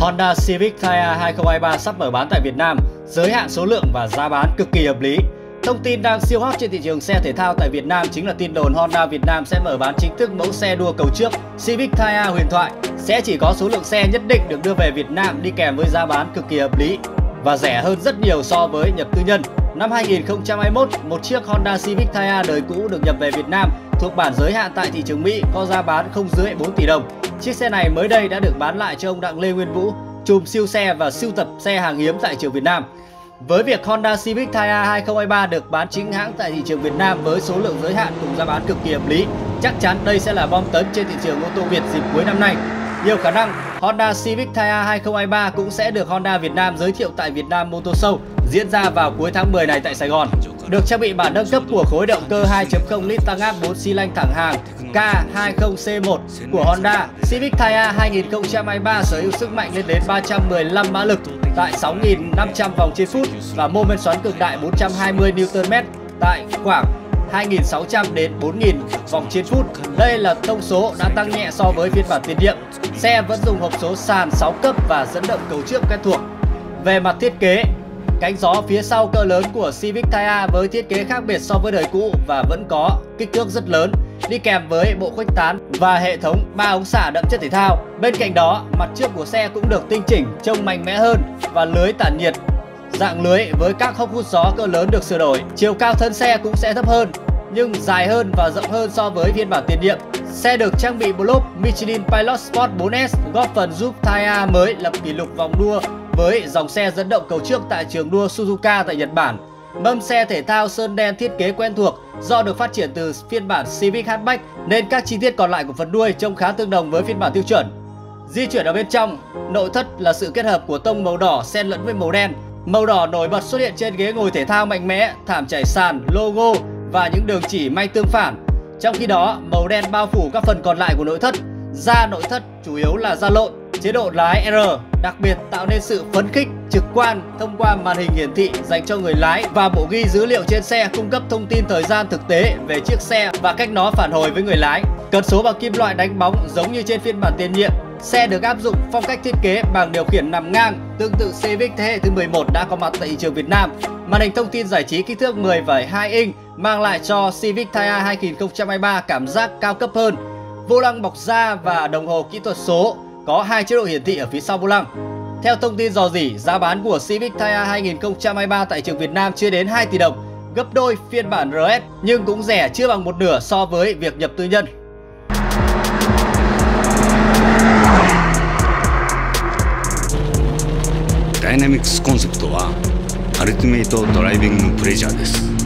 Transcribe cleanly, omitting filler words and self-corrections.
Honda Civic Tyre 2023 sắp mở bán tại Việt Nam, giới hạn số lượng và giá bán cực kỳ hợp lý. Thông tin đang siêu hot trên thị trường xe thể thao tại Việt Nam chính là tin đồn Honda Việt Nam sẽ mở bán chính thức mẫu xe đua cầu trước Civic Tyre huyền thoại. Sẽ chỉ có số lượng xe nhất định được đưa về Việt Nam đi kèm với giá bán cực kỳ hợp lý và rẻ hơn rất nhiều so với nhập tư nhân. Năm 2021, một chiếc Honda Civic Tyre đời cũ được nhập về Việt Nam thuộc bản giới hạn tại thị trường Mỹ có giá bán không dưới 4 tỷ đồng. Chiếc xe này mới đây đã được bán lại cho ông Đặng Lê Nguyên Vũ, trùm siêu xe và sưu tập xe hàng hiếm tại trường Việt Nam. Với việc Honda Civic Tyre 2023 được bán chính hãng tại thị trường Việt Nam với số lượng giới hạn cùng giá bán cực kỳ hợp lý, chắc chắn đây sẽ là bom tấn trên thị trường ô tô Việt dịp cuối năm nay. Nhiều khả năng Honda Civic Tyre 2023 cũng sẽ được Honda Việt Nam giới thiệu tại Việt Nam Motor Show diễn ra vào cuối tháng 10 này tại Sài Gòn. Được trang bị bản nâng cấp của khối động cơ 2.0 lít tăng áp 4 xi lanh thẳng hàng K20C1 của Honda, Civic Tyre 2023 sở hữu sức mạnh lên đến 315 mã lực tại 6.500 vòng trên phút và mô men xoắn cực đại 420 Nm tại khoảng 2.600 đến 4.000 vòng trên phút. Đây là thông số đã tăng nhẹ so với phiên bản tiền nhiệm. Xe vẫn dùng hộp số sàn 6 cấp và dẫn động cầu trước quen thuộc. Về mặt thiết kế, cánh gió phía sau cỡ lớn của Civic Tyre với thiết kế khác biệt so với đời cũ và vẫn có kích thước rất lớn, đi kèm với bộ khuếch tán và hệ thống 3 ống xả đậm chất thể thao. Bên cạnh đó, mặt trước của xe cũng được tinh chỉnh, trông mạnh mẽ hơn và lưới tản nhiệt dạng lưới với các hốc hút gió cỡ lớn được sửa đổi. Chiều cao thân xe cũng sẽ thấp hơn nhưng dài hơn và rộng hơn so với phiên bản tiền nhiệm. Xe được trang bị bộ lốp Michelin Pilot Sport 4S góp phần giúp Tyre mới lập kỷ lục vòng đua với dòng xe dẫn động cầu trước tại trường đua Suzuka tại Nhật Bản. Mâm xe thể thao sơn đen thiết kế quen thuộc do được phát triển từ phiên bản Civic Hatchback nên các chi tiết còn lại của phần đuôi trông khá tương đồng với phiên bản tiêu chuẩn. Di chuyển ở bên trong, nội thất là sự kết hợp của tông màu đỏ xen lẫn với màu đen. Màu đỏ nổi bật xuất hiện trên ghế ngồi thể thao mạnh mẽ, thảm trải sàn, logo và những đường chỉ may tương phản. Trong khi đó, màu đen bao phủ các phần còn lại của nội thất. Da nội thất chủ yếu là da lộn. Chế độ lái R đặc biệt tạo nên sự phấn khích, trực quan thông qua màn hình hiển thị dành cho người lái và bộ ghi dữ liệu trên xe cung cấp thông tin thời gian thực tế về chiếc xe và cách nó phản hồi với người lái. Cần số bằng kim loại đánh bóng giống như trên phiên bản tiền nhiệm. Xe được áp dụng phong cách thiết kế bằng điều khiển nằm ngang tương tự Civic thế hệ thứ 11 đã có mặt tại thị trường Việt Nam. Màn hình thông tin giải trí kích thước 10,2 inch mang lại cho Civic Tyre 2023 cảm giác cao cấp hơn. Vô lăng bọc da và đồng hồ kỹ thuật số có 2 chế độ hiển thị ở phía sau vô lăng. Theo thông tin rò rỉ, giá bán của Civic Tyre 2023 tại trường Việt Nam chưa đến 2 tỷ đồng, gấp đôi phiên bản RS nhưng cũng rẻ chưa bằng một nửa so với việc nhập tư nhân. Dynamics コンセプトはアルティメイトドライビングプレジャーです。